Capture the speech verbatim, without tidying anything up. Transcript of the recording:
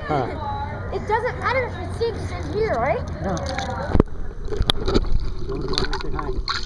Huh. It doesn't matter if it sinks in here, right? No. Say hi.